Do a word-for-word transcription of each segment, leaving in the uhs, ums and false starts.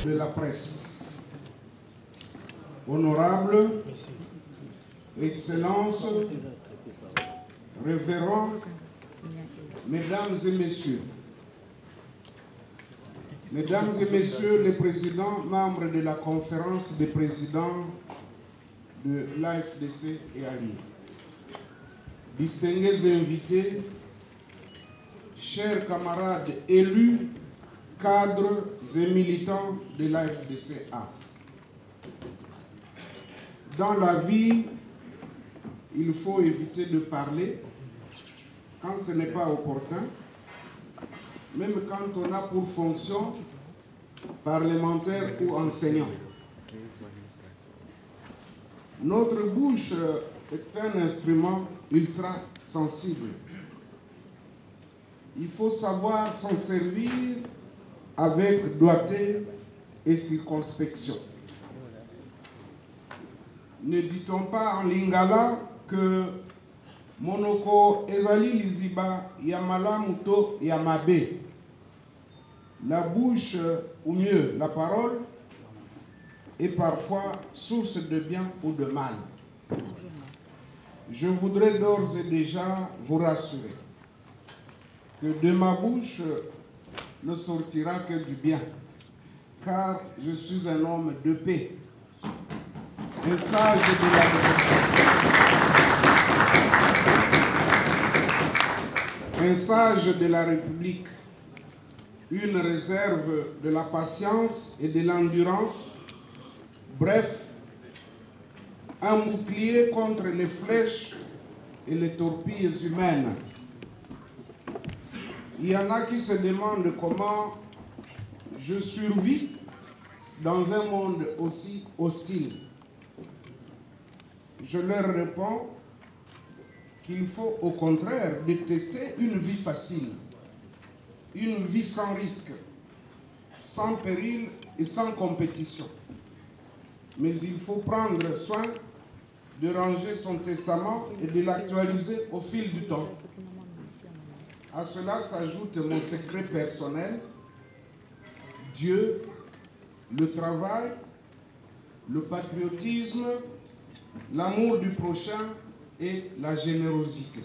de la presse, honorables, excellences, révérends, mesdames et messieurs, mesdames et messieurs les présidents, membres de la conférence des présidents de l'A F D C et alliés, distingués invités, chers camarades élus, cadres et militants de l'A F D C A. Dans la vie, il faut éviter de parler quand ce n'est pas opportun, même quand on a pour fonction parlementaire ou enseignant. Notre bouche est un instrument ultra sensible. Il faut savoir s'en servir avec doigté et circonspection. Ne dit-on pas en lingala que monoko ezali liziba yamala muto yamabe? La bouche, ou mieux la parole, est parfois source de bien ou de mal. Je voudrais d'ores et déjà vous rassurer que de ma bouche ne sortira que du bien, car je suis un homme de paix, un sage de la un sage de la République, une réserve de la patience et de l'endurance, bref, un bouclier contre les flèches et les torpilles humaines. Il y en a qui se demandent comment je survis dans un monde aussi hostile. Je leur réponds qu'il faut au contraire détester une vie facile, une vie sans risque, sans péril et sans compétition. Mais il faut prendre soin de ranger son testament et de l'actualiser au fil du temps. À cela s'ajoute mon secret personnel, Dieu, le travail, le patriotisme, l'amour du prochain et la générosité.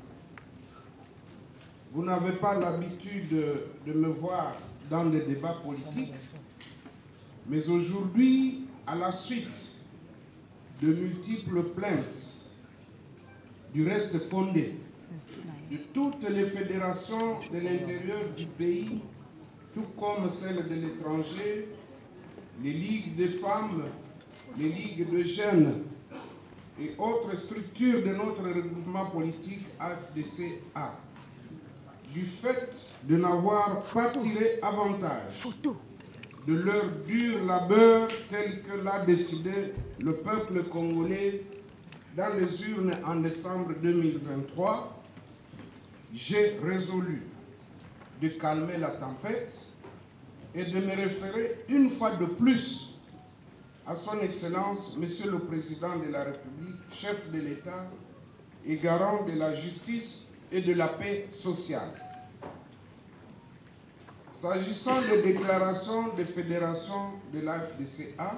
Vous n'avez pas l'habitude de me voir dans les débats politiques, mais aujourd'hui, à la suite de multiples plaintes, du reste fondé, de toutes les fédérations de l'intérieur du pays, tout comme celles de l'étranger, les ligues de femmes, les ligues de jeunes et autres structures de notre regroupement politique A F D C A, du fait de n'avoir pas tiré avantage de leur dur labeur tel que l'a décidé le peuple congolais dans les urnes en décembre deux mille vingt-trois, j'ai résolu de calmer la tempête et de me référer une fois de plus à son Excellence, Monsieur le Président de la République, chef de l'État et garant de la justice et de la paix sociale. S'agissant des déclarations des fédérations de l'A F D C A,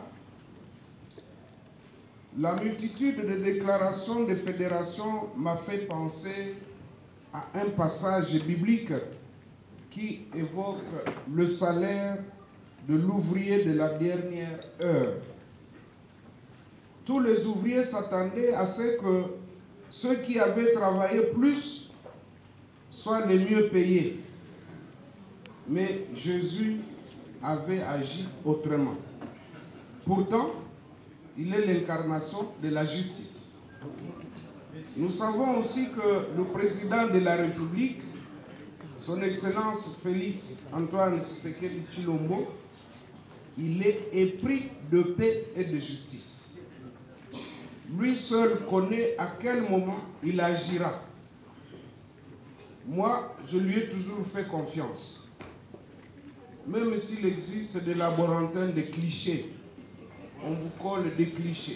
la multitude de déclarations des fédérations m'a fait penser à un passage biblique qui évoque le salaire de l'ouvrier de la dernière heure. Tous les ouvriers s'attendaient à ce que ceux qui avaient travaillé plus soient les mieux payés. Mais Jésus avait agi autrement. Pourtant, il est l'incarnation de la justice. Nous savons aussi que le président de la République, son Excellence Félix Antoine Tshisekedi Tshilombo, il est épris de paix et de justice. Lui seul connaît à quel moment il agira. Moi, je lui ai toujours fait confiance. Même s'il existe des laborantins de clichés, on vous colle des clichés.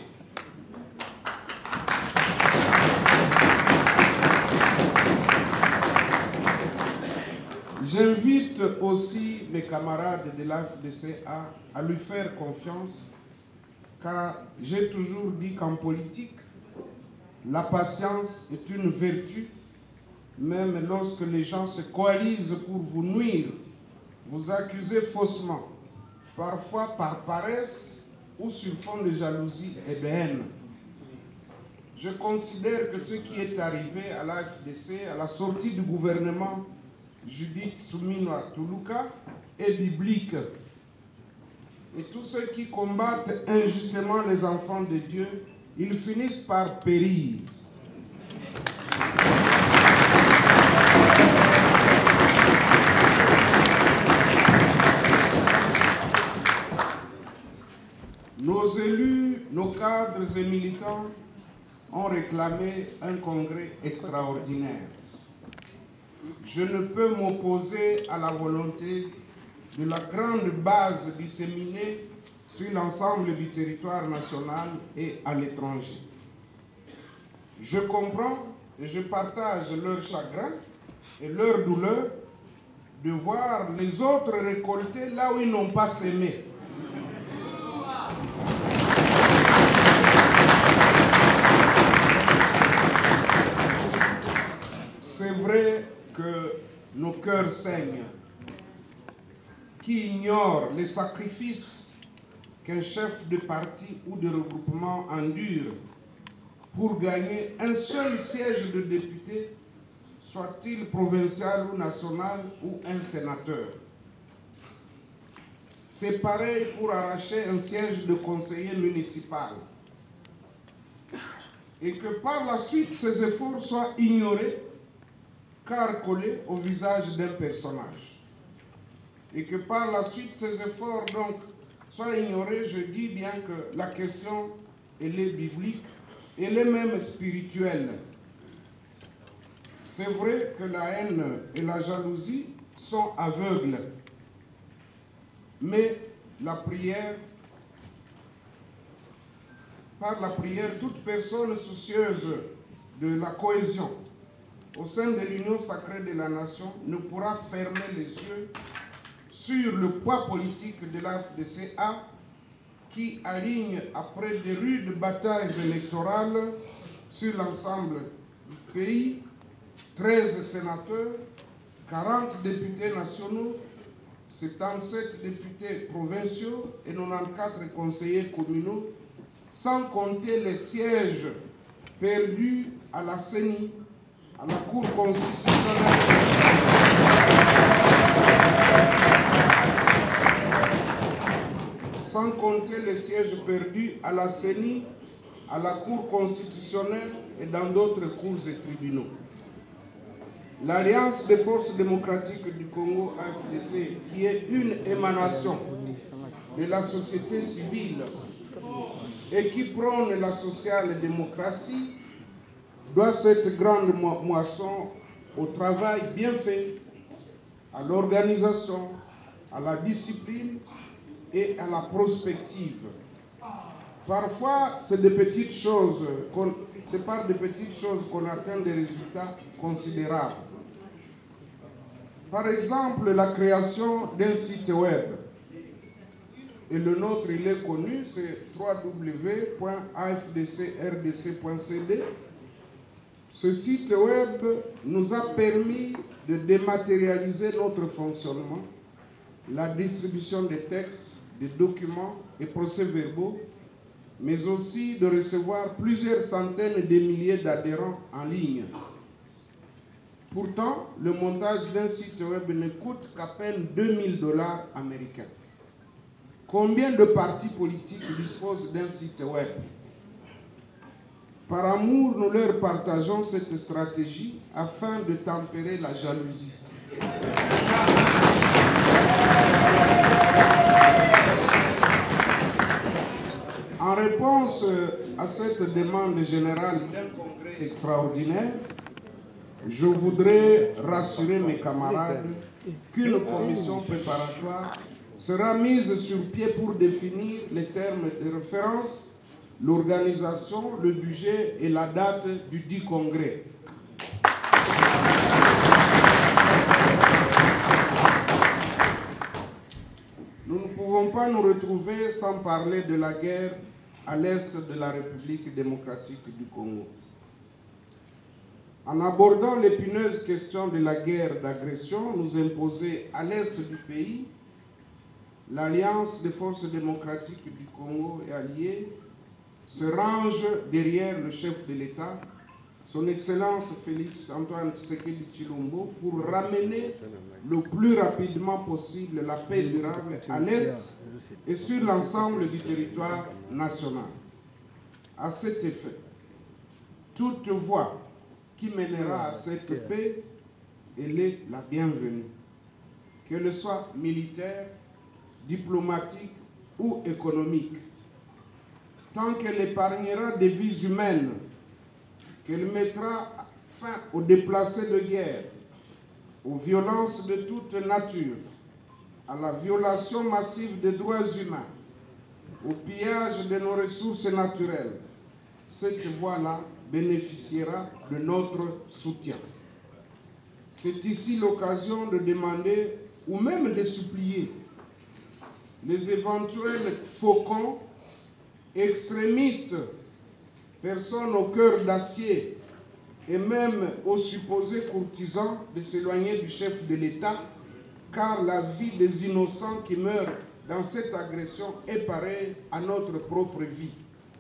J'invite J'invite aussi mes camarades de l'A F D C à, à lui faire confiance, car j'ai toujours dit qu'en politique, la patience est une vertu, même lorsque les gens se coalisent pour vous nuire, vous accuser faussement, parfois par paresse ou sur fond de jalousie et de haine. Je considère que ce qui est arrivé à l'A F D C, à la sortie du gouvernement Judith Suminwa Tuluka, est biblique. Et tous ceux qui combattent injustement les enfants de Dieu, ils finissent par périr. Nos élus, nos cadres et militants ont réclamé un congrès extraordinaire. Je ne peux m'opposer à la volonté de la grande base disséminée sur l'ensemble du territoire national et à l'étranger. Je comprends et je partage leur chagrin et leur douleur de voir les autres récolter là où ils n'ont pas sémé. C'est vrai que nos cœurs saignent, qui ignorent les sacrifices qu'un chef de parti ou de regroupement endure pour gagner un seul siège de député, soit-il provincial ou national, ou un sénateur. C'est pareil pour arracher un siège de conseiller municipal. Et que par la suite, ces efforts soient ignorés, car collés au visage d'un personnage. Et que par la suite, ces efforts donc soient ignorés, je dis bien que la question, elle est biblique, elle est même spirituelle. C'est vrai que la haine et la jalousie sont aveugles, mais la prière, par la prière, toute personne soucieuse de la cohésion au sein de l'union sacrée de la nation ne pourra fermer les yeux sur le poids politique de l'A F D C A qui aligne, après de rudes batailles électorales sur l'ensemble du pays, treize sénateurs, quarante députés nationaux, soixante-dix-sept députés provinciaux et quatre-vingt-quatorze conseillers communaux, sans compter les sièges perdus à la C E N I, à la Cour constitutionnelle, sans compter les sièges perdus à la C E N I, à la Cour constitutionnelle et dans d'autres cours et tribunaux. L'Alliance des forces démocratiques du Congo, A F D C, qui est une émanation de la société civile et qui prône la social-démocratie, doit cette grande moisson au travail bien fait, à l'organisation, à la discipline et à la prospective. Parfois, c'est des petites choses, c'est par des petites choses qu'on atteint des résultats considérables. Par exemple, la création d'un site web. Et le nôtre, il est connu, c'est w w w point a f d c r d c point c d. Ce site web nous a permis de dématérialiser notre fonctionnement, la distribution des textes, des documents et procès-verbaux, mais aussi de recevoir plusieurs centaines de milliers d'adhérents en ligne. Pourtant, le montage d'un site web ne coûte qu'à peine deux mille dollars américains. Combien de partis politiques disposent d'un site web? Par amour, nous leur partageons cette stratégie afin de tempérer la jalousie. En réponse à cette demande générale d'un congrès extraordinaire, je voudrais rassurer mes camarades qu'une commission préparatoire sera mise sur pied pour définir les termes de référence, l'organisation, le budget et la date du dit congrès. pouvons pas nous retrouver sans parler de la guerre à l'est de la République démocratique du Congo. En abordant l'épineuse question de la guerre d'agression nous imposée à l'est du pays, l'Alliance des forces démocratiques du Congo et alliés se range derrière le chef de l'État, son Excellence Félix Antoine Tshisekedi Tshilombo, pour ramener le plus rapidement possible la paix durable à l'Est et sur l'ensemble du territoire national. À cet effet, toute voie qui mènera à cette paix, elle est la bienvenue, qu'elle soit militaire, diplomatique ou économique, tant qu'elle épargnera des vies humaines, qu'elle mettra fin aux déplacés de guerre, aux violences de toute nature, à la violation massive des droits humains, au pillage de nos ressources naturelles, cette voie-là bénéficiera de notre soutien. C'est ici l'occasion de demander ou même de supplier les éventuels faucons, extrémistes, personnes au cœur d'acier et même aux supposés courtisans de s'éloigner du chef de l'État, car la vie des innocents qui meurent dans cette agression est pareille à notre propre vie.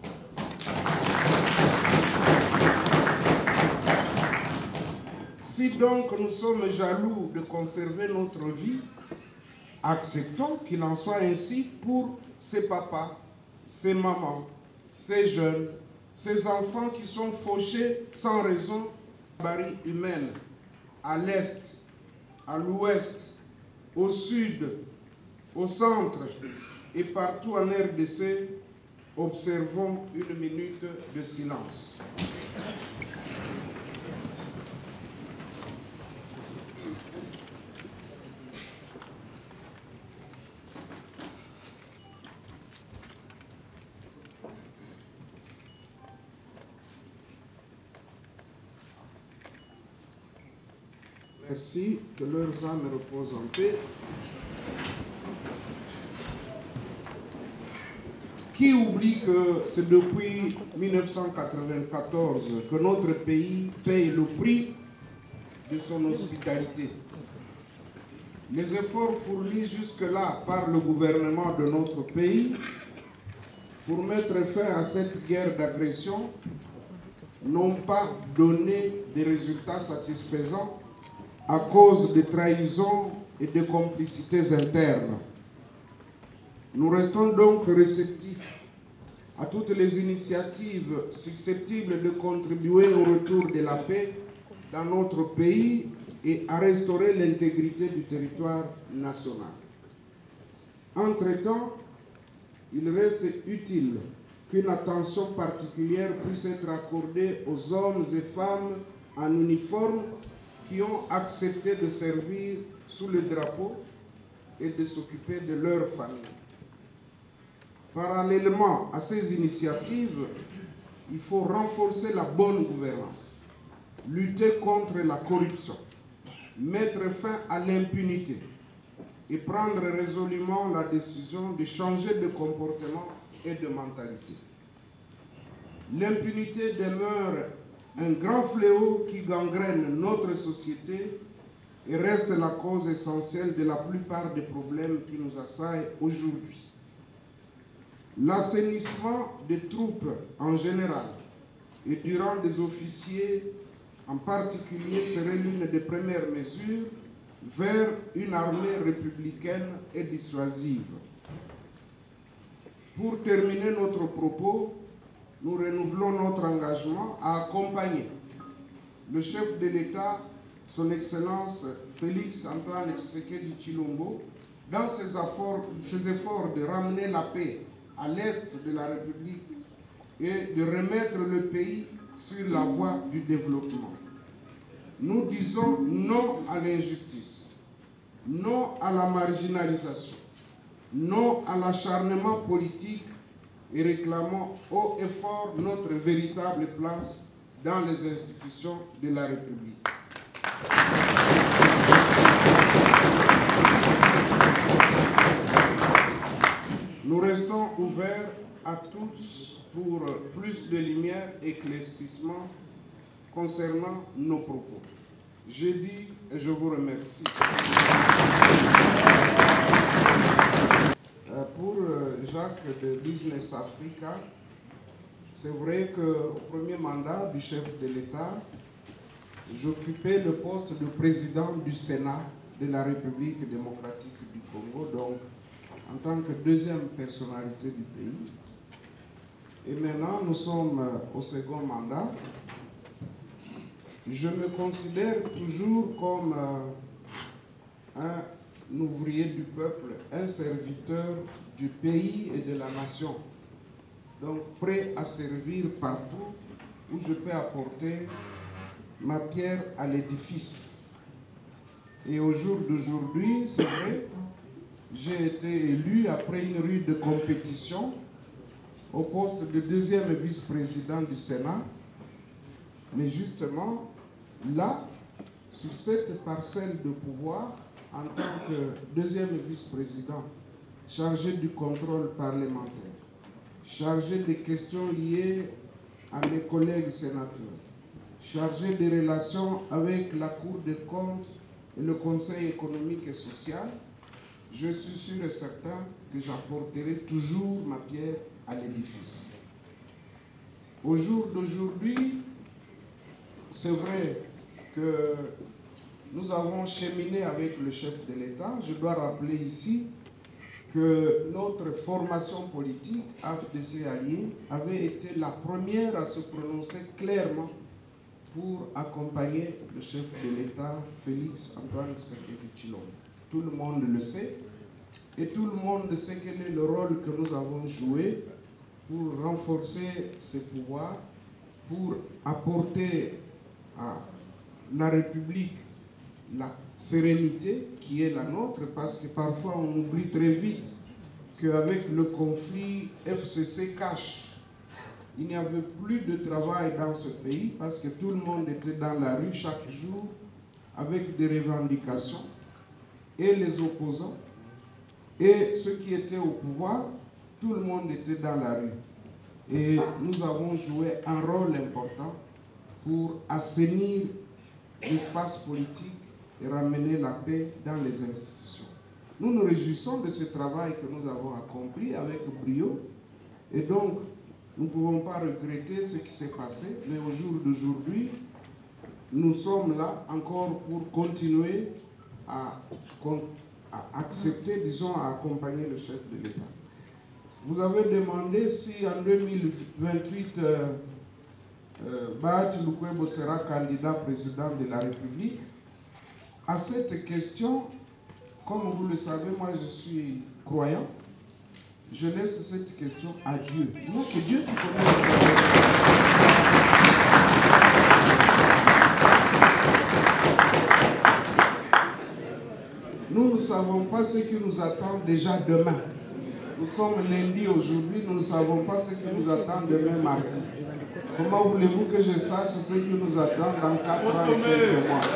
Si donc nous sommes jaloux de conserver notre vie, acceptons qu'il en soit ainsi pour ces papas, ces mamans, ces jeunes, ces enfants qui sont fauchés sans raison par la barbarie humaine, à l'est, à l'ouest, au sud, au centre et partout en R D C. Observons une minute de silence. Merci, que leurs âmes reposent en paix. Qui oublie que c'est depuis mille neuf cent quatre-vingt-quatorze que notre pays paye le prix de son hospitalité? Les efforts fournis jusque-là par le gouvernement de notre pays pour mettre fin à cette guerre d'agression n'ont pas donné des résultats satisfaisants à cause de trahisons et de complicités internes. Nous restons donc réceptifs à toutes les initiatives susceptibles de contribuer au retour de la paix dans notre pays et à restaurer l'intégrité du territoire national. Entre-temps, il reste utile qu'une attention particulière puisse être accordée aux hommes et femmes en uniforme qui ont accepté de servir sous le drapeau et de s'occuper de leurs familles. Parallèlement à ces initiatives, il faut renforcer la bonne gouvernance, lutter contre la corruption, mettre fin à l'impunité et prendre résolument la décision de changer de comportement et de mentalité. L'impunité demeure un grand fléau qui gangrène notre société et reste la cause essentielle de la plupart des problèmes qui nous assaillent aujourd'hui. L'assainissement des troupes en général et du rang des officiers en particulier serait l'une des premières mesures vers une armée républicaine et dissuasive. Pour terminer notre propos, nous renouvelons notre engagement à accompagner le chef de l'État, son Excellence Félix Antoine Tshisekedi Tshilombo, dans ses efforts, ses efforts de ramener la paix à l'est de la République et de remettre le pays sur la voie du développement. Nous disons non à l'injustice, non à la marginalisation, non à l'acharnement politique et réclamons haut et fort notre véritable place dans les institutions de la République. Nous restons ouverts à tous pour plus de lumière et éclaircissement concernant nos propos. Je dis et je vous remercie. Pour Jacques de Business Africa, c'est vrai qu'au premier mandat du chef de l'État, j'occupais le poste de président du Sénat de la République démocratique du Congo, donc en tant que deuxième personnalité du pays. Et maintenant, nous sommes au second mandat. Je me considère toujours comme un ouvrier du peuple, un serviteur du pays et de la nation. Donc prêt à servir partout où je peux apporter ma pierre à l'édifice. Et au jour d'aujourd'hui, c'est vrai, j'ai été élu après une rude compétition au poste de deuxième vice-président du Sénat. Mais justement, là, sur cette parcelle de pouvoir, en tant que deuxième vice-président, chargé du contrôle parlementaire, chargé des questions liées à mes collègues sénateurs, chargé des relations avec la Cour des comptes et le Conseil économique et social, je suis sûr et certain que j'apporterai toujours ma pierre à l'édifice. Au jour d'aujourd'hui, c'est vrai que nous avons cheminé avec le chef de l'État. Je dois rappeler ici que notre formation politique, A F D C Alliés, avait été la première à se prononcer clairement pour accompagner le chef de l'État, Félix Antoine Tshisekedi Tshilombo. Tout le monde le sait, et tout le monde sait quel est le rôle que nous avons joué pour renforcer ses pouvoirs, pour apporter à la République la sérénité qui est la nôtre, parce que parfois on oublie très vite qu'avec le conflit F C C cache, il n'y avait plus de travail dans ce pays parce que tout le monde était dans la rue chaque jour avec des revendications, et les opposants et ceux qui étaient au pouvoir, tout le monde était dans la rue. Et nous avons joué un rôle important pour assainir l'espace politique et ramener la paix dans les institutions. Nous nous réjouissons de ce travail que nous avons accompli avec brio, et donc nous ne pouvons pas regretter ce qui s'est passé, mais au jour d'aujourd'hui, nous sommes là encore pour continuer à, à accepter, disons, à accompagner le chef de l'État. Vous avez demandé si en deux mille vingt-huit, euh, euh, Bahati Lukwebo sera candidat président de la République. À cette question, comme vous le savez, moi je suis croyant. Je laisse cette question à Dieu. Non, que Dieu qui connaît le Nous ne savons pas ce qui nous attend déjà demain. Nous sommes lundi aujourd'hui, nous ne savons pas ce qui nous attend demain mardi. Comment voulez-vous que je sache ce qui nous attend dans quatre ans et quelques mois?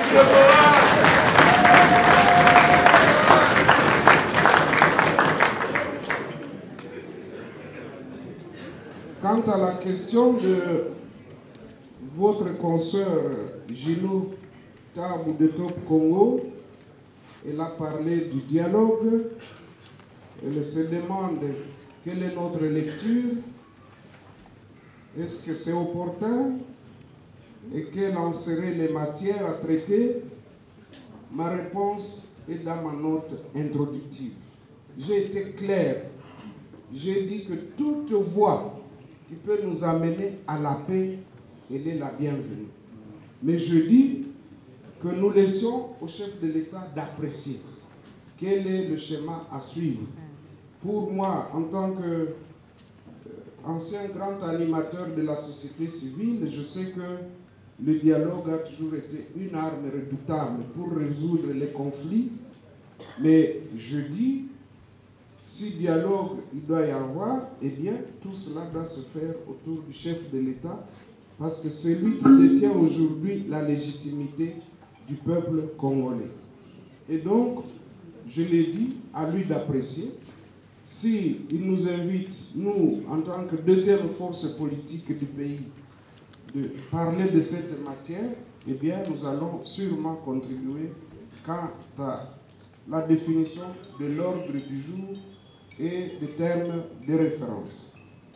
Quant à la question de votre consoeur Gilou Tabou de Top Congo, elle a parlé du dialogue. Elle se demande quelle est notre lecture, est-ce que c'est opportun et quelles en seraient les matières à traiter. Ma réponse est dans ma note introductive. J'ai été clair, j'ai dit que toute voie qui peut nous amener à la paix, elle est la bienvenue. Mais je dis que nous laissions au chef de l'État d'apprécier quel est le schéma à suivre. Pour moi, en tant qu'ancien euh, grand animateur de la société civile, je sais que le dialogue a toujours été une arme redoutable pour résoudre les conflits. Mais je dis, si dialogue il doit y avoir, eh bien, tout cela doit se faire autour du chef de l'État, parce que c'est lui qui détient aujourd'hui la légitimité du peuple congolais. Et donc, je l'ai dit, à lui d'apprécier. si il nous invite, nous, en tant que deuxième force politique du pays, de parler de cette matière, eh bien, nous allons sûrement contribuer quant à la définition de l'ordre du jour et des termes de référence.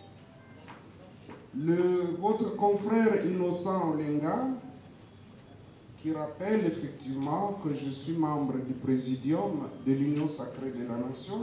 Le, votre confrère Innocent Olenga, qui rappelle effectivement que je suis membre du Présidium de l'Union sacrée de la Nation,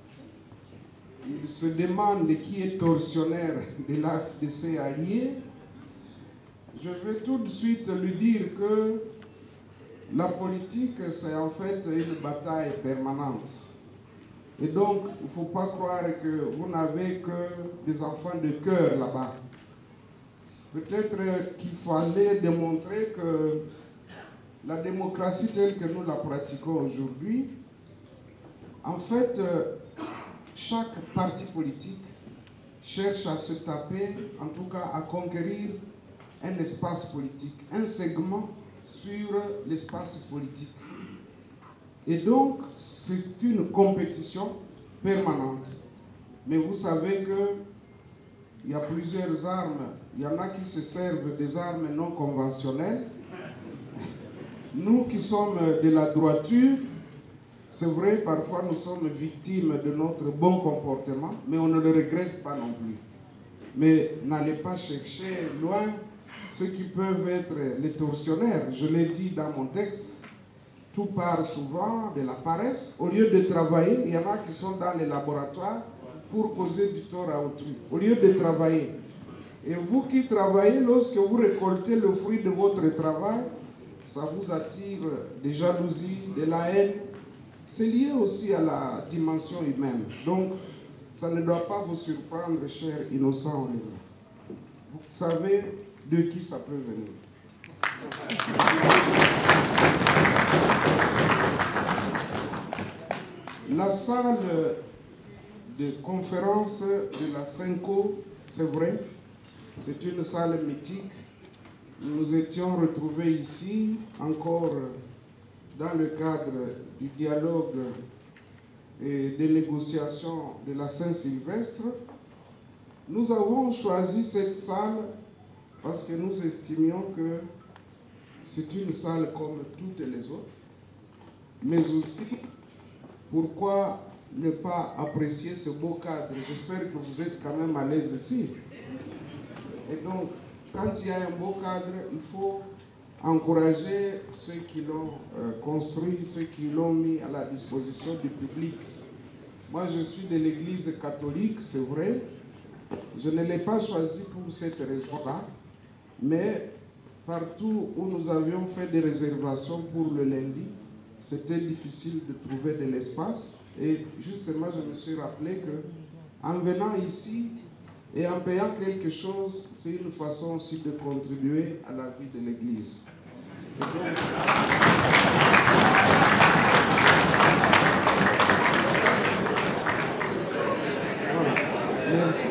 il se demande qui est tortionnaire de l'A F D C à Lié. Je vais tout de suite lui dire que la politique, c'est en fait une bataille permanente. Et donc, il ne faut pas croire que vous n'avez que des enfants de cœur là-bas. Peut-être qu'il fallait démontrer que la démocratie telle que nous la pratiquons aujourd'hui, en fait, chaque parti politique cherche à se taper, en tout cas à conquérir un espace politique, un segment sur l'espace politique. Et donc, c'est une compétition permanente. Mais vous savez qu'il y a plusieurs armes. Il y en a qui se servent des armes non conventionnelles. Nous qui sommes de la droiture, c'est vrai, parfois nous sommes victimes de notre bon comportement, mais on ne le regrette pas non plus. Mais n'allez pas chercher loin ceux qui peuvent être les tortionnaires. Je l'ai dit dans mon texte, tout part souvent de la paresse. Au lieu de travailler, il y en a qui sont dans les laboratoires pour causer du tort à autrui. Au lieu de travailler. Et vous qui travaillez, lorsque vous récoltez le fruit de votre travail, ça vous attire des jalousies, de la haine. C'est lié aussi à la dimension humaine. Donc, ça ne doit pas vous surprendre, cher innocent Olenga. Vous savez de qui ça peut venir. La salle de conférence de la Cinco, c'est vrai, c'est une salle mythique. Nous nous étions retrouvés ici, encore dans le cadre du dialogue et des négociations de la Saint-Sylvestre. Nous avons choisi cette salle parce que nous estimions que c'est une salle comme toutes les autres, mais aussi, pourquoi ne pas apprécier ce beau cadre? J'espère que vous êtes quand même à l'aise ici. Et donc, quand il y a un beau cadre, il faut encourager ceux qui l'ont euh, construit, ceux qui l'ont mis à la disposition du public. Moi, je suis de l'Église catholique, c'est vrai. Je ne l'ai pas choisi pour cette raison-là, mais partout où nous avions fait des réservations pour le lundi, c'était difficile de trouver de l'espace. Et justement, je me suis rappelé que en venant ici et en payant quelque chose, c'est une façon aussi de contribuer à la vie de l'Église. Voilà. Merci.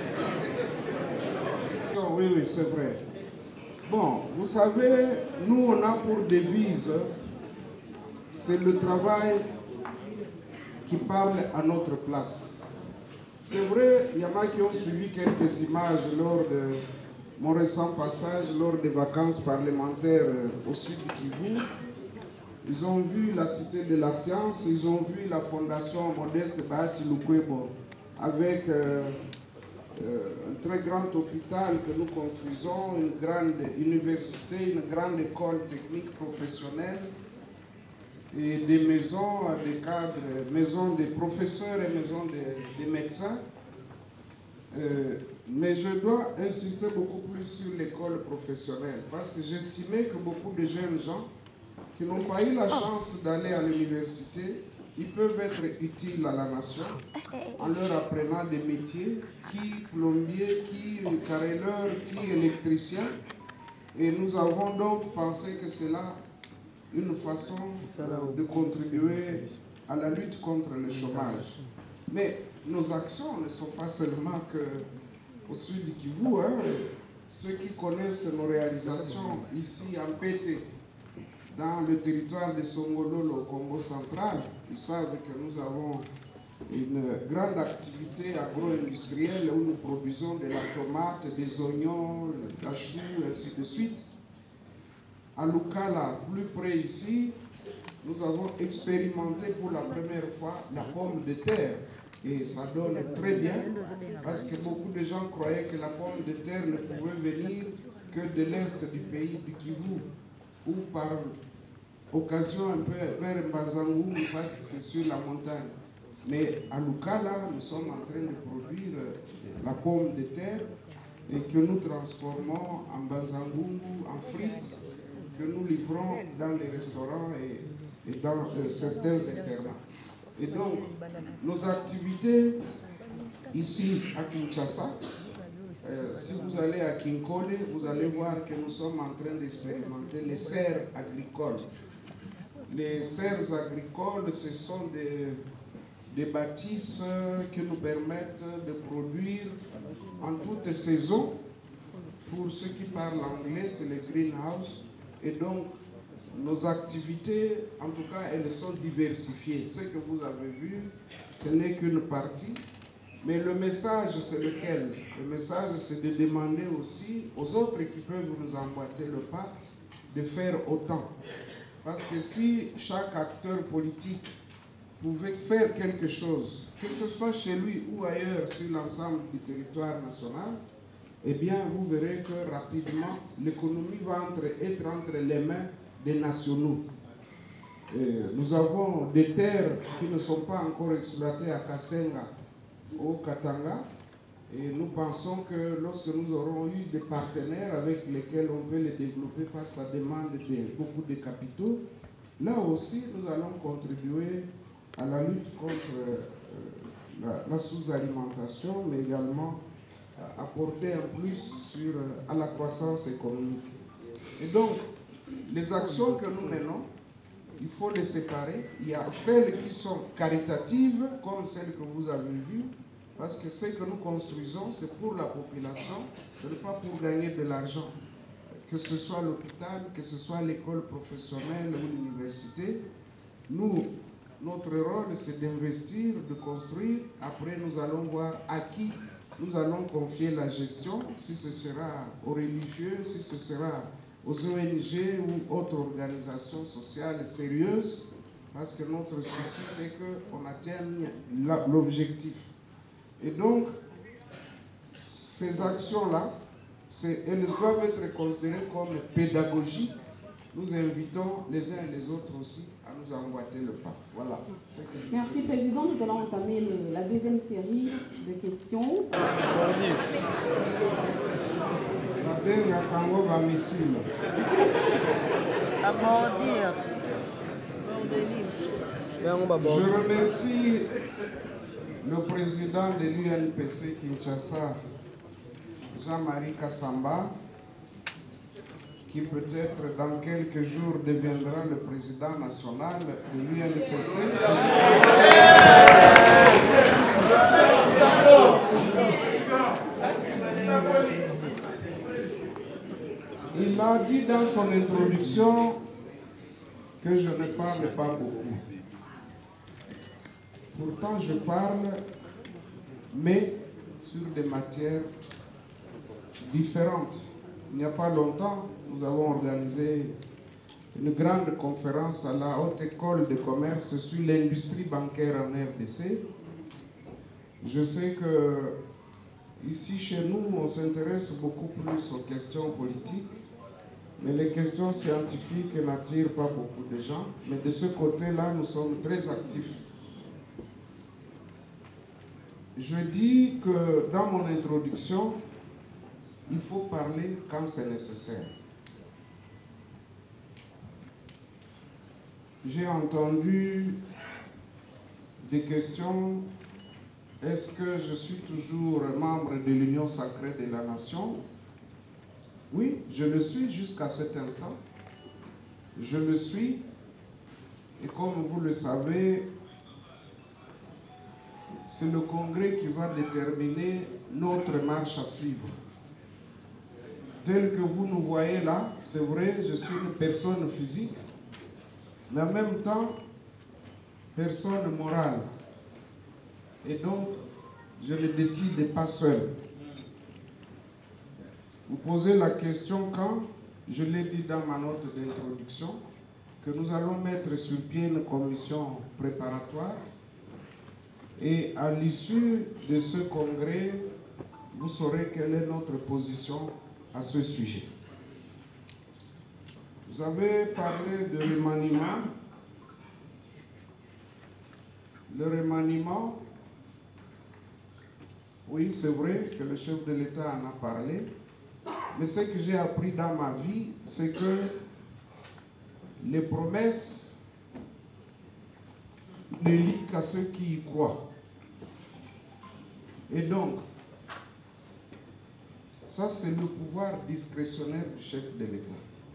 Non, oui, oui, c'est vrai. Bon, vous savez, nous, on a pour devise, c'est le travail qui parle à notre place. C'est vrai, il y en a qui ont suivi quelques images lors de mon récent passage, lors des vacances parlementaires au sud du Kivu. Ils ont vu la Cité de la Science, ils ont vu la Fondation Modeste Bahati Lukwebo avec euh, euh, un très grand hôpital que nous construisons, une grande université, une grande école technique professionnelle, et des maisons, des cadres, maisons des professeurs et maisons des, des médecins. Euh, mais je dois insister beaucoup plus sur l'école professionnelle parce que j'estimais que beaucoup de jeunes gens qui n'ont pas eu la chance d'aller à l'université, ils peuvent être utiles à la nation en leur apprenant des métiers, qui plombier, qui carreleur, qui électricien. Et nous avons donc pensé que c'est là une façon de contribuer à la lutte contre le chômage. Mais nos actions ne sont pas seulement que au sud du Kivu. Hein. Ceux qui connaissent nos réalisations ici en P T, dans le territoire de Songololo au Congo central, ils savent que nous avons une grande activité agro-industrielle où nous produisons de la tomate, des oignons, des cachous, ainsi de suite. À Lukala, plus près ici, nous avons expérimenté pour la première fois la pomme de terre. Et ça donne très bien, parce que beaucoup de gens croyaient que la pomme de terre ne pouvait venir que de l'est du pays du Kivu, ou par occasion un peu vers Mbazangou, parce que c'est sur la montagne. Mais à Lukala, nous sommes en train de produire la pomme de terre et que nous transformons en Mbazangou, en frites, que nous livrons dans les restaurants et, et dans euh, certains internats. Et donc, nos activités ici à Kinshasa, euh, si vous allez à Kinkole, vous allez voir que nous sommes en train d'expérimenter les serres agricoles. Les serres agricoles, ce sont des, des bâtisses qui nous permettent de produire en toute saison. Pour ceux qui parlent anglais, c'est les greenhouses. Et donc, nos activités, en tout cas, elles sont diversifiées. Ce que vous avez vu, ce n'est qu'une partie. Mais le message, c'est lequel? Le message, c'est de demander aussi aux autres qui peuvent nous emboîter le pas de faire autant. Parce que si chaque acteur politique pouvait faire quelque chose, que ce soit chez lui ou ailleurs sur l'ensemble du territoire national, eh bien, vous verrez que rapidement, l'économie va entre, être entre les mains des nationaux. Et nous avons des terres qui ne sont pas encore exploitées à Kasenga, au Katanga, et nous pensons que lorsque nous aurons eu des partenaires avec lesquels on peut les développer parce que ça demande de, beaucoup de capitaux, là aussi nous allons contribuer à la lutte contre euh, la, la sous-alimentation, mais également euh, apporter un plus sur, à la croissance économique. Et donc, les actions que nous menons, il faut les séparer. Il y a celles qui sont caritatives, comme celles que vous avez vues, parce que ce que nous construisons, c'est pour la population, ce n'est pas pour gagner de l'argent. Que ce soit l'hôpital, que ce soit l'école professionnelle ou l'université, nous, notre rôle, c'est d'investir, de construire. Après, nous allons voir à qui nous allons confier la gestion, si ce sera aux religieux, si ce sera aux O N G ou autres organisations sociales sérieuses, parce que notre souci, c'est qu'on atteigne l'objectif. Et donc, ces actions-là, elles doivent être considérées comme pédagogiques. Nous invitons les uns et les autres aussi à nous emboîter le pas. Voilà. Merci, Président. Nous allons entamer le, la deuxième série de questions. Je remercie le président de l'U N P C Kinshasa, Jean-Marie Kassamba, qui peut-être dans quelques jours deviendra le président national de l'U N P C. Il a dit dans son introduction que je ne parle pas beaucoup. Pourtant, je parle, mais sur des matières différentes. Il n'y a pas longtemps, nous avons organisé une grande conférence à la Haute École de Commerce sur l'industrie bancaire en R D C. Je sais que ici, chez nous, on s'intéresse beaucoup plus aux questions politiques, mais les questions scientifiques n'attirent pas beaucoup de gens. Mais de ce côté-là, nous sommes très actifs. Je dis que dans mon introduction, il faut parler quand c'est nécessaire. J'ai entendu des questions. Est-ce que je suis toujours membre de l'Union sacrée de la nation? Oui, je le suis jusqu'à cet instant. Je le suis. Et comme vous le savez, c'est le Congrès qui va déterminer notre marche à suivre. Tel que vous nous voyez là, c'est vrai, je suis une personne physique, mais en même temps, personne morale. Et donc, je ne décide pas seul. Vous posez la question quand, je l'ai dit dans ma note d'introduction, que nous allons mettre sur pied une commission préparatoire et à l'issue de ce congrès, vous saurez quelle est notre position à ce sujet. Vous avez parlé de remaniement. Le remaniement, oui, c'est vrai que le chef de l'État en a parlé, mais ce que j'ai appris dans ma vie, c'est que les promesses ne lient qu'à ceux qui y croient. Et donc, ça c'est le pouvoir discrétionnaire du chef de l'État.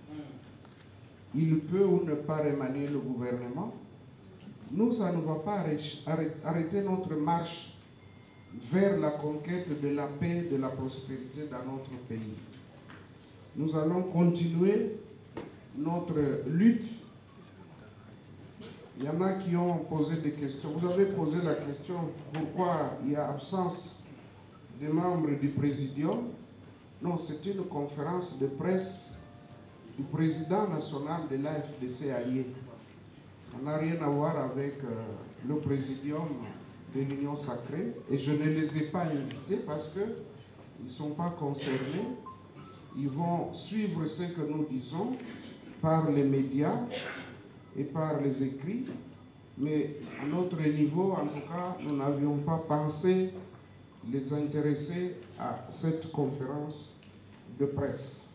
Il peut ou ne pas remanier le gouvernement. Nous, ça ne va pas arrêter notre marche vers la conquête de la paix et de la prospérité dans notre pays. Nous allons continuer notre lutte. Il y en a qui ont posé des questions. Vous avez posé la question pourquoi il y a absence des membres du présidium. Non, c'est une conférence de presse du président national de l'A F D C allié. Ça n'a rien à voir avec euh, le présidium de l'Union sacrée. Et je ne les ai pas invités parce qu'ils ne sont pas concernés. Ils vont suivre ce que nous disons par les médias et par les écrits. Mais à notre niveau, en tout cas, nous n'avions pas pensé les intéresser à cette conférence de presse.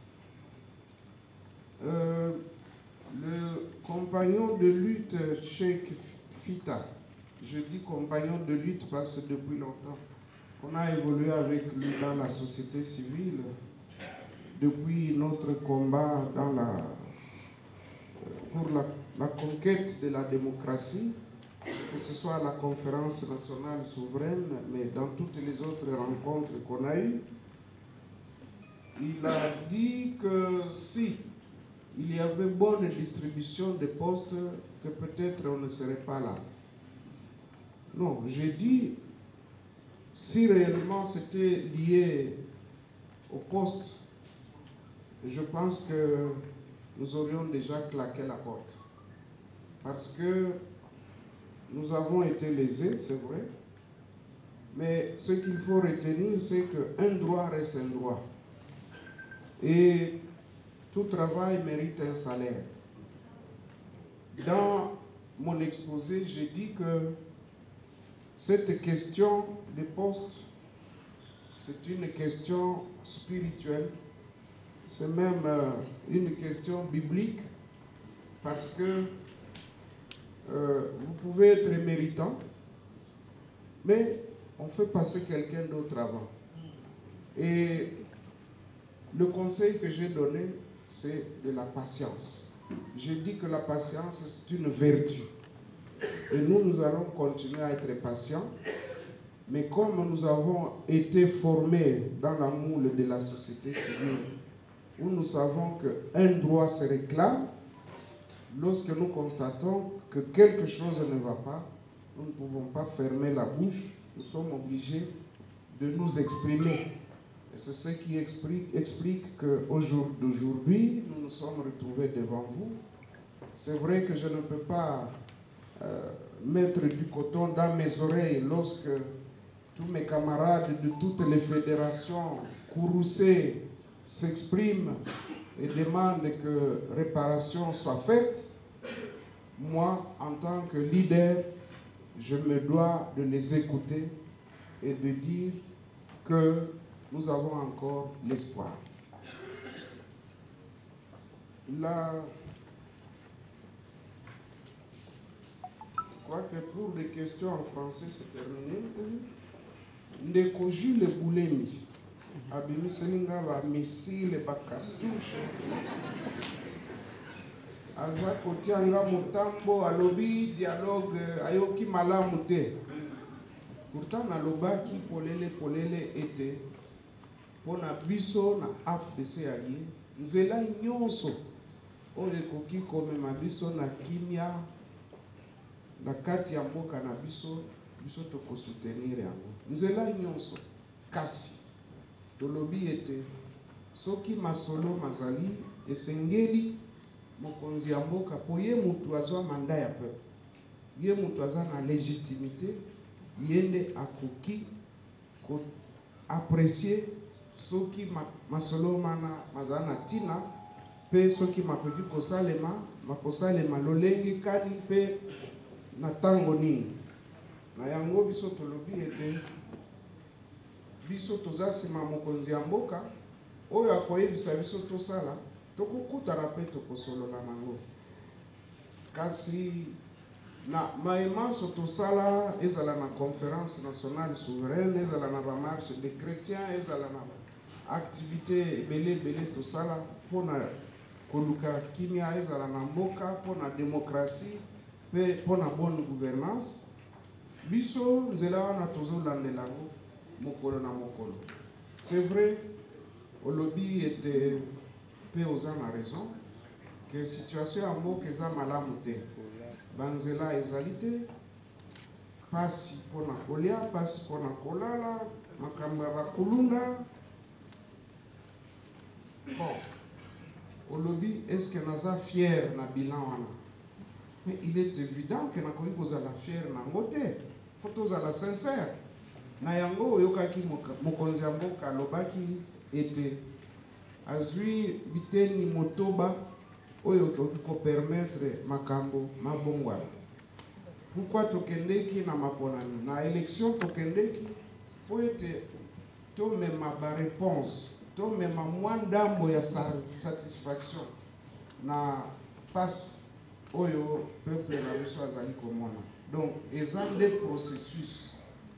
Euh, le compagnon de lutte Cheikh Fita, je dis compagnon de lutte parce que depuis longtemps, on a évolué avec lui dans la société civile, depuis notre combat dans la, pour la, la conquête de la démocratie, que ce soit à la conférence nationale souveraine, mais dans toutes les autres rencontres qu'on a eues. Il a dit que si il y avait bonne distribution des postes, que peut-être on ne serait pas là. Non, j'ai dit, si réellement c'était lié au poste, je pense que nous aurions déjà claqué la porte. Parce que nous avons été lésés, c'est vrai, mais ce qu'il faut retenir, c'est qu'un droit reste un droit. Et tout travail mérite un salaire. Dans mon exposé, j'ai dit que cette question des postes, c'est une question spirituelle, c'est même euh, une question biblique, parce que euh, vous pouvez être méritant, mais on fait passer quelqu'un d'autre avant. Et le conseil que j'ai donné, c'est de la patience. Je dis que la patience, c'est une vertu. Et nous, nous allons continuer à être patients. Mais comme nous avons été formés dans la moule de la société civile, où nous savons qu'un droit se réclame, lorsque nous constatons que quelque chose ne va pas, nous ne pouvons pas fermer la bouche, nous sommes obligés de nous exprimer. Et c'est ce qui explique, explique qu'aujourd'hui, nous nous sommes retrouvés devant vous. C'est vrai que je ne peux pas euh, mettre du coton dans mes oreilles lorsque tous mes camarades de toutes les fédérations courroucées s'expriment et demandent que réparation soit faite. Moi, en tant que leader, je me dois de les écouter et de dire que nous avons encore l'espoir. Là, je crois que pour les questions en français, c'est terminé. Ndeko Jules Boulemi, abimi seninga ba missile ba cartouche. Aza kotianga mutambo alobi dialogue ayoki malamu te. Pourtant nalobaki polele polele ete pona biso na F D C allié nzela nyonso oyo ekoki komema biso na kimia na kati ya mboka na biso biso toko soutenir yango nzela nyonso kasi tolobi ete soki masolo mazali esengeli mokonzi ya mboka po ye mutu azwa manda ya peuple ye mutu aza na légitimité yende akoki ko apprécier soki ma, masolo mana mazala na tina pe soki makoki kosalema makosalema lolenge kani pe na tango nini na yango biso tolobi ete biso toza nsima mokonzi ya mboka oyo akoyebisa biso tosala tokokutana mpe tokosolola nango kasi na maemanso tosala ezala na conférence nationale souveraine ezala na bamarche de chrétiens ezala na activité ebele ebele tosala mpona koluka kimia ezala na mboka mpona démocratie mpe mpona bonne gouvernance biso nzela wana tozolandela yango mokolo na mokolo c'est vrai olobi ete mpe oza na raison que situation ya mboka eza malamu te banzela ezali te pasi mpona kolia pasi mpona kolala makambo ya bakulunda bon olobi est-ce que naza fier na bilan wana mais il est évident que nakoki kozala fier nango te faut tozala sincère na yango oyokaki mokonzi ya mboka alobaki ete azwi biteni motoba oyo toki kopermettre makambo mabongwana pourquoi tokendeki na maponani na élection tokendeki fo ete tomema baréponse tomema mwa ndambo ya satisfaction na passe oyo peuple na biso azali komona donc eza nde processus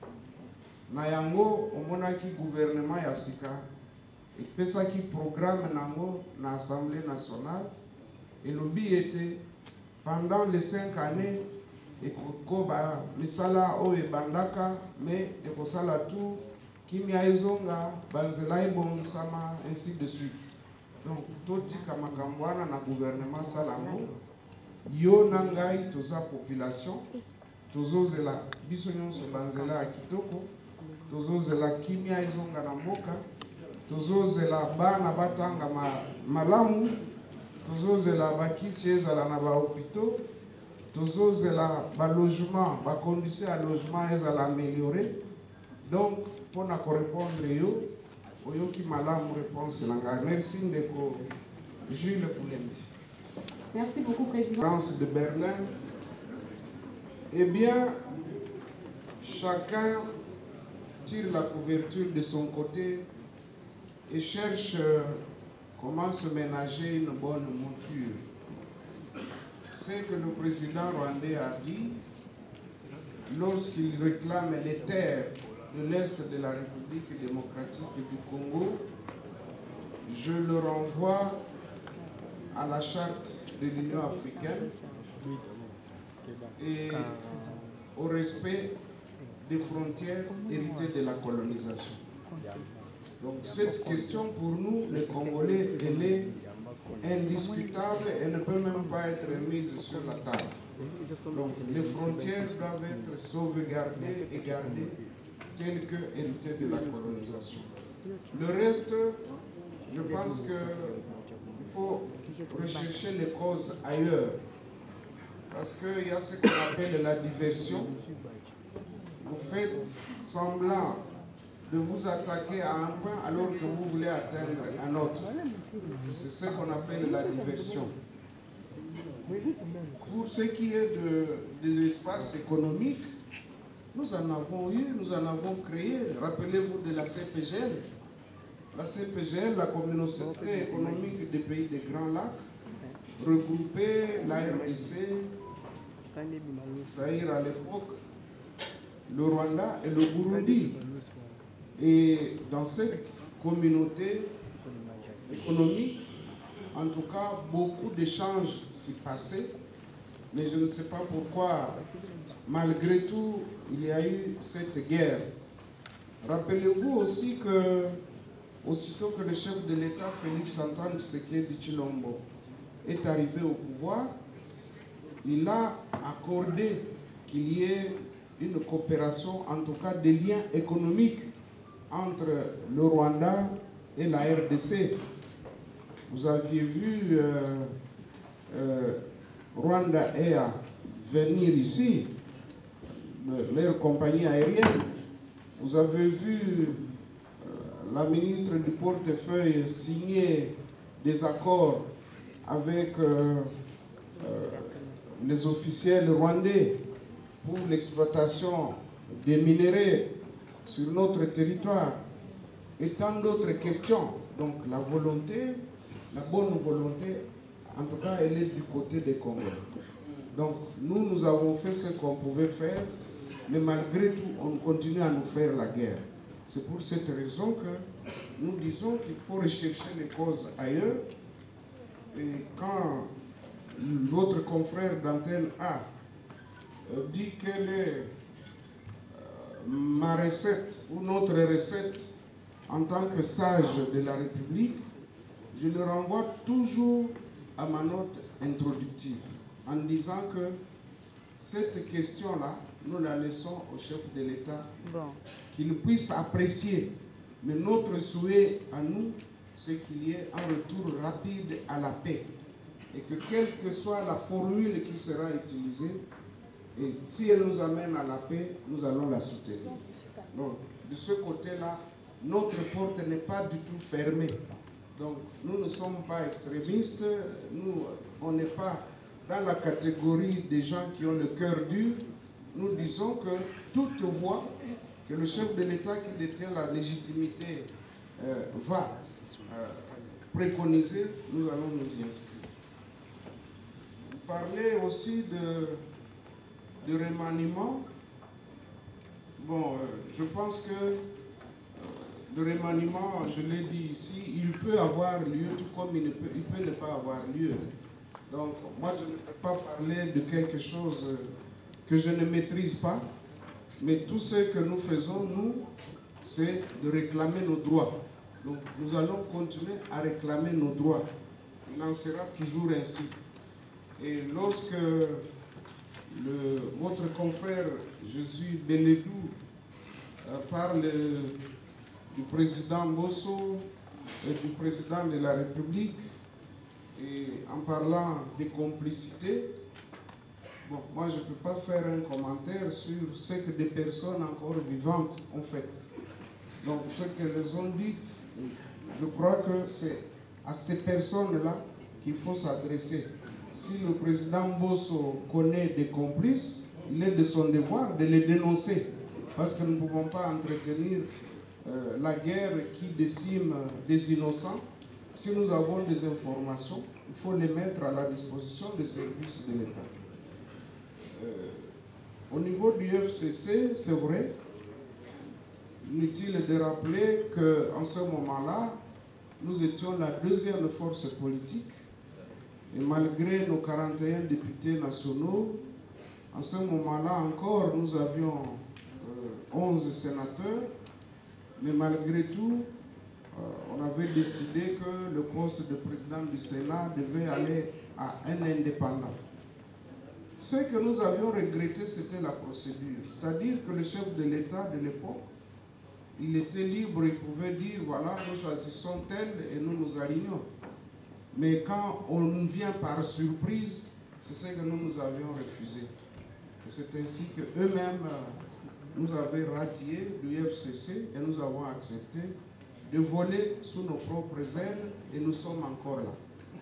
na yango omonaki gouvernement ya sika epesaki programme nango na assemblée nationale elobi ete pendant les cinq années ekokoba misala oyo ebandaka mais ekosala tout kimia ezonga banzela ebongisama ainsi de suite donc totika makambo wana na gouvernement sala yango yo na ngai toza population tozozela biso nyonso banzela ya kitoko tozozela kimia ezonga na mboka tozozela bana batanga ma, malamu tozozela bakisi ezala na bahôpitaux tozozela balogement bacondition ya logement ezala amélioré donc mpona korépondre yo oyoki malamu réponse na ngai merci ndeko Jules Poulembi. Merci beaucoup, Président. France de Berlin. Eh bien, chacun tire la couverture de son côté et cherche comment se ménager une bonne monture. C'est que le président rwandais a dit lorsqu'il réclame les terres de l'Est de la République démocratique du Congo, je le renvoie à la charte de l'Union africaine et au respect des frontières héritées de la colonisation. Donc cette question pour nous, les Congolais, elle est indiscutable, elle ne peut même pas être mise sur la table. Donc les frontières doivent être sauvegardées et gardées telles que héritées de la colonisation. Le reste, je pense qu'il faut rechercher les causes ailleurs. Parce qu'il y a ce qu'on appelle la diversion. Vous faites semblant de vous attaquer à un point alors que vous voulez atteindre un autre. C'est ce qu'on appelle la diversion. Pour ce qui est de, des espaces économiques, nous en avons eu, nous en avons créé. Rappelez-vous de la C P G L. La C P G L, la communauté économique des pays des Grands Lacs, regroupait la R D C, Zaïre à l'époque, le Rwanda et le Burundi. Et dans cette communauté économique, en tout cas, beaucoup d'échanges s'y passaient, mais je ne sais pas pourquoi, malgré tout, il y a eu cette guerre. Rappelez-vous aussi que, aussitôt que le chef de l'État, Félix Antoine Tshisekedi Tshilombo, est arrivé au pouvoir, il a accordé qu'il y ait une coopération, en tout cas des liens économiques entre le Rwanda et la R D C. Vous aviez vu euh, euh, Rwanda Air venir ici, leur compagnie aérienne. Vous avez vu euh, la ministre du portefeuille signer des accords avec euh, euh, les officiels rwandais pour l'exploitation des minéraux sur notre territoire et tant d'autres questions. Donc la volonté, la bonne volonté, en tout cas, elle est du côté des Congolais. Donc nous, nous avons fait ce qu'on pouvait faire, mais malgré tout, on continue à nous faire la guerre. C'est pour cette raison que nous disons qu'il faut rechercher les causes ailleurs. Et quand l'autre confrère d'Antenne A dit quelle est ma recette ou notre recette en tant que sage de la République, je le renvoie toujours à ma note introductive en disant que cette question-là, nous la laissons au chef de l'État, bon, qu'il puisse apprécier. Mais notre souhait à nous, c'est qu'il y ait un retour rapide à la paix. Et que quelle que soit la formule qui sera utilisée, et si elle nous amène à la paix, nous allons la soutenir. Donc, de ce côté-là, notre porte n'est pas du tout fermée. Donc, nous ne sommes pas extrémistes, nous, on n'est pas dans la catégorie des gens qui ont le cœur dur. Nous disons que toute voix que le chef de l'État qui détient la légitimité euh, va euh, préconiser, nous allons nous y inscrire. Vous parlez aussi de, de remaniement. Bon, euh, je pense que euh, le remaniement, je l'ai dit ici, il peut avoir lieu tout comme il, ne peut, il peut ne pas avoir lieu. Donc, moi, je ne peux pas parler de quelque chose que je ne maîtrise pas, mais tout ce que nous faisons, nous, c'est de réclamer nos droits. Donc, nous allons continuer à réclamer nos droits. Il en sera toujours ainsi. Et lorsque le, votre confrère Jésus Bénédou euh, parle du président Bosso et du président de la République, et en parlant des complicités, bon, moi je ne peux pas faire un commentaire sur ce que des personnes encore vivantes ont fait. Donc ce qu'elles ont dit, je crois que c'est à ces personnes-là qu'il faut s'adresser. Si le président Bosso connaît des complices, il est de son devoir de les dénoncer. Parce que nous ne pouvons pas entretenir euh, la guerre qui décime des innocents. Si nous avons des informations, il faut les mettre à la disposition des services de l'État. Euh, au niveau du F C C, c'est vrai, inutile de rappeler qu'en ce moment-là, nous étions la deuxième force politique. Et malgré nos quarante et un députés nationaux, en ce moment-là encore, nous avions euh, onze sénateurs, mais malgré tout, euh, on avait décidé que le poste de président du Sénat devait aller à un indépendant. Ce que nous avions regretté, c'était la procédure. C'est-à-dire que le chef de l'État de l'époque, il était libre, il pouvait dire, voilà, nous choisissons tel et nous nous alignons. Mais quand on vient par surprise, c'est ce que nous nous avions refusé. Et c'est ainsi qu'eux-mêmes nous avaient radié du F C C et nous avons accepté de voler sous nos propres ailes et nous sommes encore là.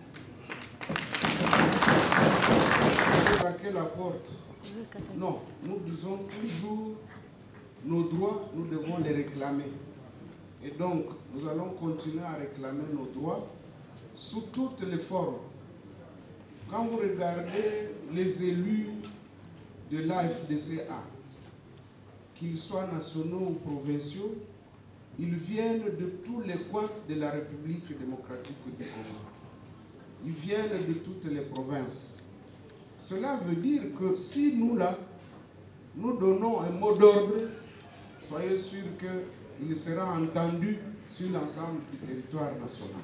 Braquer la porte. Non, nous disons toujours nos droits, nous devons les réclamer. Et donc, nous allons continuer à réclamer nos droits sous toutes les formes. Quand vous regardez les élus de l'A F D C A, qu'ils soient nationaux ou provinciaux, ils viennent de tous les coins de la République démocratique du Congo. Ils viennent de toutes les provinces. Cela veut dire que si nous, là, nous donnons un mot d'ordre, soyez sûrs qu'il sera entendu sur l'ensemble du territoire national.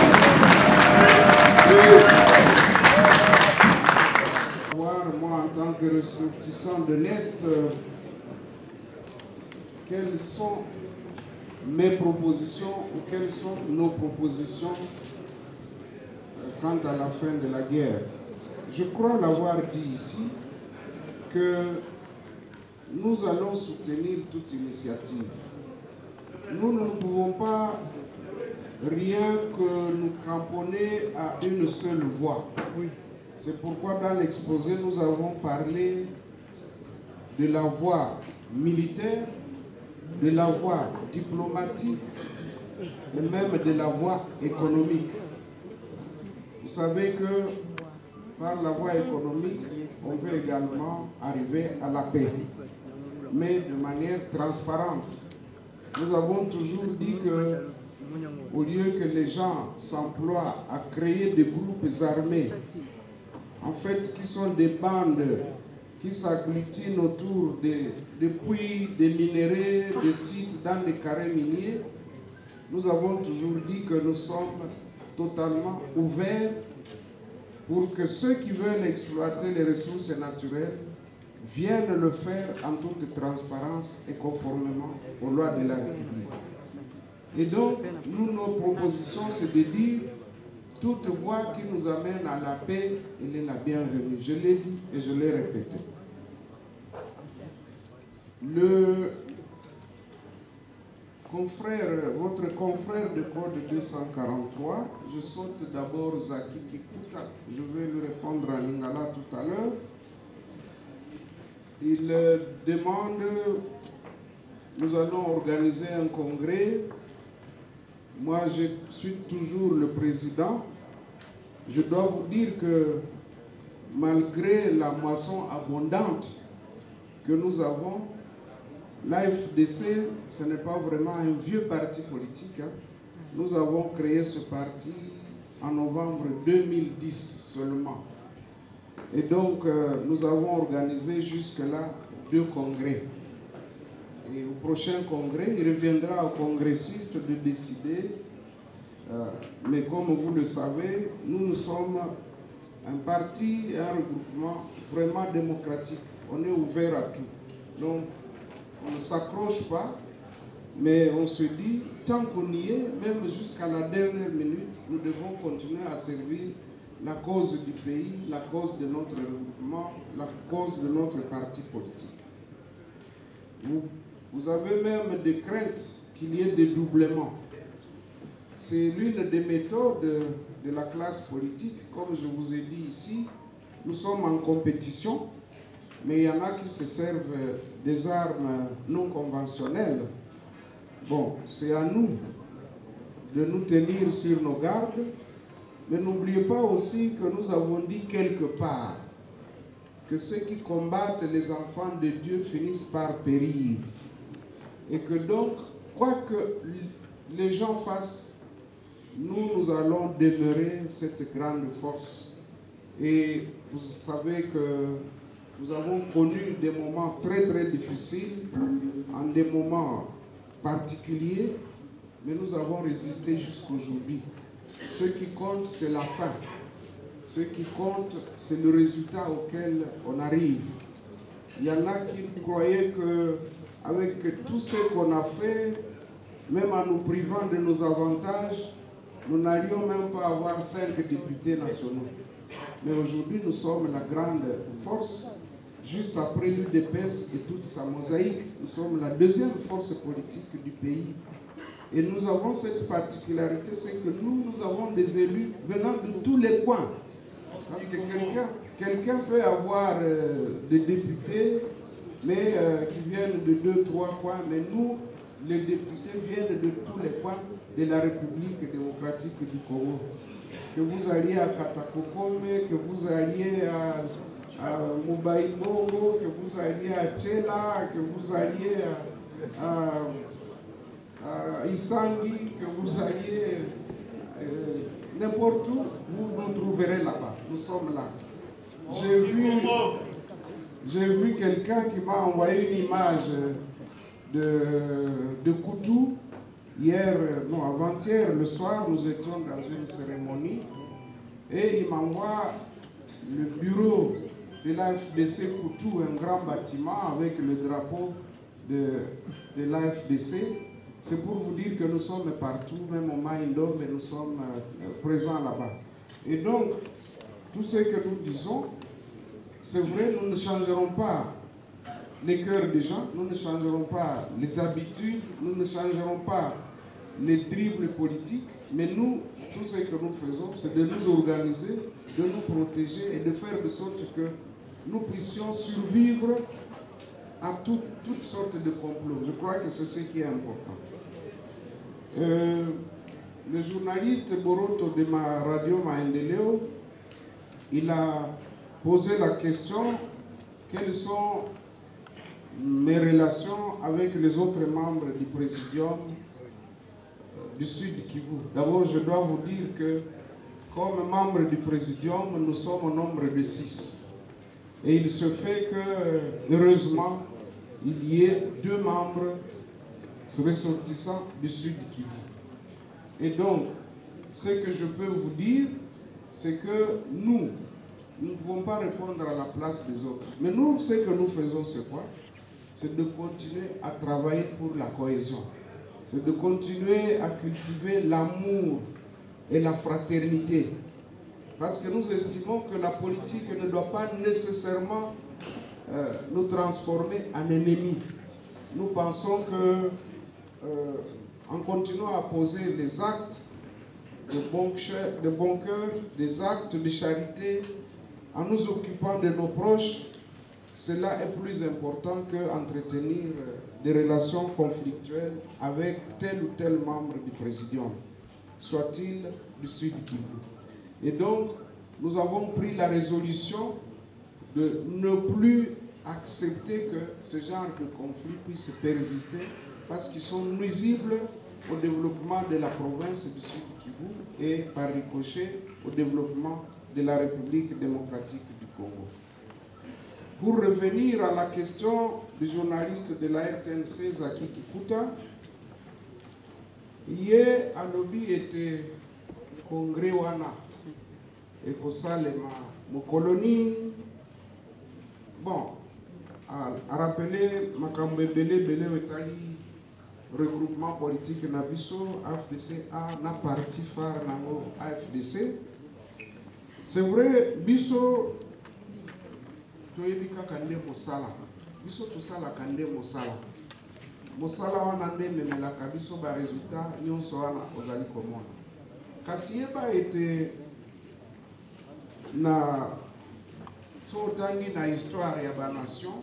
Moi, en tant ressortissants de l'Est, euh, quelles sont mes propositions ou quelles sont nos propositions euh, quant à la fin de la guerre. Je crois l'avoir dit ici que nous allons soutenir toute initiative. Nous ne pouvons pas rien que nous cramponner à une seule voie. C'est pourquoi dans l'exposé, nous avons parlé de la voie militaire, de la voie diplomatique et même de la voie économique. Vous savez que par la voie économique, on veut également arriver à la paix, mais de manière transparente. Nous avons toujours dit que, au lieu que les gens s'emploient à créer des groupes armés, en fait, qui sont des bandes qui s'agglutinent autour des, des puits, des minéraux, des sites dans des carrés miniers, nous avons toujours dit que nous sommes totalement ouverts pour que ceux qui veulent exploiter les ressources naturelles viennent le faire en toute transparence et conformément aux lois de la République. Et donc, nous, nos propositions, c'est de dire toute voie qui nous amène à la paix, elle est la bienvenue. Je l'ai dit et je l'ai répété. Le confrère, votre confrère de code deux cent quarante-trois, je saute d'abord Zaki Kikuta, je vais lui répondre à Lingala tout à l'heure. Il demande, nous allons organiser un congrès. Moi, je suis toujours le président. Je dois vous dire que malgré la moisson abondante que nous avons, l'A F D C, ce n'est pas vraiment un vieux parti politique. Hein. Nous avons créé ce parti en novembre deux mille dix seulement. Et donc, euh, nous avons organisé jusque-là deux congrès. Et au prochain congrès, il reviendra aux congressistes de décider. Euh, mais comme vous le savez, nous, nous sommes un parti et un regroupement vraiment démocratique. On est ouvert à tout. Donc, on ne s'accroche pas, mais on se dit, tant qu'on y est, même jusqu'à la dernière minute, nous devons continuer à servir la cause du pays, la cause de notre regroupement, la cause de notre parti politique. Vous, vous avez même des craintes qu'il y ait des doublements. C'est l'une des méthodes de, de la classe politique. Comme je vous ai dit ici, nous sommes en compétition, mais il y en a qui se servent des armes non conventionnelles. Bon, c'est à nous de nous tenir sur nos gardes, mais n'oubliez pas aussi que nous avons dit quelque part que ceux qui combattent les enfants de Dieu finissent par périr. Et que donc, quoi que les gens fassent, nous, nous allons demeurer cette grande force. Et vous savez que nous avons connu des moments très très difficiles, en des moments particuliers, mais nous avons résisté jusqu'aujourd'hui. Ce qui compte, c'est la fin. Ce qui compte, c'est le résultat auquel on arrive. Il y en a qui croyaient qu'avec tout ce qu'on a fait, même en nous privant de nos avantages, nous n'allions même pas avoir cinq députés nationaux. Mais aujourd'hui, nous sommes la grande force. Juste après l'U D P S et toute sa mosaïque, nous sommes la deuxième force politique du pays. Et nous avons cette particularité, c'est que nous, nous avons des élus venant de tous les coins. Parce que quelqu'un quelqu'un peut avoir euh, des députés, mais euh, qui viennent de deux, trois coins. Mais nous, les députés viennent de tous les coins de la République démocratique du Congo. Que vous alliez à Katakokome, que vous alliez à... à Moubaï Bongo, que vous alliez à Tchela, que vous alliez à, à, à Isangi, que vous alliez euh, n'importe où, vous nous trouverez là-bas. Nous sommes là. J'ai vu, j'ai vu quelqu'un qui m'a envoyé une image de, de Koutou. Hier, non, avant-hier, le soir, nous étions dans une cérémonie et il m'envoie le bureau de l'A F D C Koutou, un grand bâtiment avec le drapeau de, de l'A F D C. C'est pour vous dire que nous sommes partout, même au Maïndo, mais nous sommes euh, présents là-bas. Et donc, tout ce que nous disons, c'est vrai, nous ne changerons pas les cœurs des gens, nous ne changerons pas les habitudes, nous ne changerons pas les dribbles politiques, mais nous, tout ce que nous faisons, c'est de nous organiser, de nous protéger et de faire de sorte que nous puissions survivre à tout, toutes sortes de complots. Je crois que c'est ce qui est important. Euh, le journaliste Boroto de ma radio Maendeleo, il a posé la question quelles sont mes relations avec les autres membres du Présidium du Sud Kivu. D'abord, je dois vous dire que comme membre du Présidium, nous sommes au nombre de six. Et il se fait que, heureusement, il y ait deux membres ressortissants du Sud Kivu. Et donc, ce que je peux vous dire, c'est que nous, nous ne pouvons pas répondre à la place des autres. Mais nous, ce que nous faisons, c'est quoi? C'est de continuer à travailler pour la cohésion. C'est de continuer à cultiver l'amour et la fraternité. Parce que nous estimons que la politique ne doit pas nécessairement euh, nous transformer en ennemis. Nous pensons que euh, en continuant à poser des actes de bon, de bon cœur, des actes de charité, en nous occupant de nos proches, cela est plus important qu'entretenir des relations conflictuelles avec tel ou tel membre du Présidium, soit-il du Sud Kivu. Et donc, nous avons pris la résolution de ne plus accepter que ce genre de conflit puisse persister parce qu'ils sont nuisibles au développement de la province du Sud Kivu et par ricochet au développement de la République démocratique du Congo. Pour revenir à la question du journaliste de la R T N C, Zaki Kikuta, hier, à lobby était congrès wana et Kosalema, mon colonie. Bon, à, à rappeler, Makambe Bele Bele Wetali, regroupement politique Nabiso, A F D C A, na parti phare nango A F D C. C'est vrai, Biso, toyebika kande mosala. Biso tosala kande mosala. Mosala wana nde memelaka biso ba résultat nyonso wana ozali komona. Kasi yeba ete na sotangi na histoire ya ba nation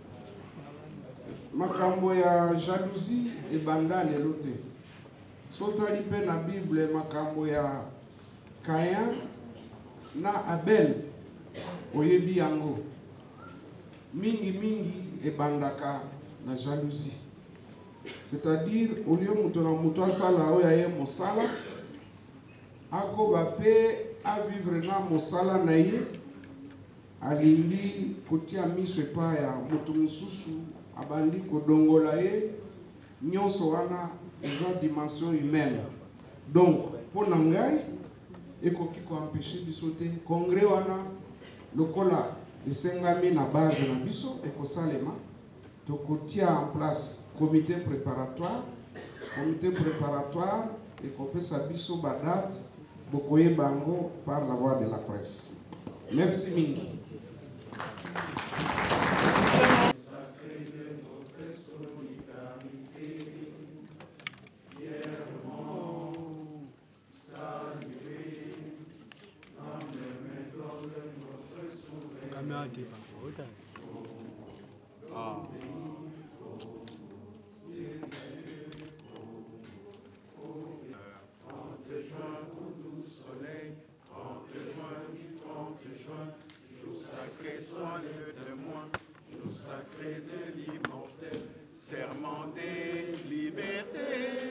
makambo ya jalousie ebanda lelo te. Sotali pe na Bible makambo ya Caïn na Abel oyebi yango. Mingi mingi ebandaka na jalousie. C'est-à-dire au lieu muto na muto asala oya ye mosala ako bape a vivre na mosala na ye alingi kotia miso epa ya muto mususu abandi kodongola ye nyonso wana eza dimension humaine. Donc pour ngai ekoki ko empêcher biso te congrès wana lokola esengami na base na biso ekosalema tokotia en place comité préparatoire comité préparatoire ekopesa biso ba date bokoyeba yango par la voie de la presse. Merci mingi. Ah. trente juin, au doux soleil, trente juin, trente juin, jour sacré soit le témoin, jour sacré de l'immortel, serment des libertés.